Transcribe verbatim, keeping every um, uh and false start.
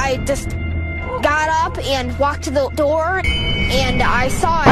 I just got up and walked to the door, and I saw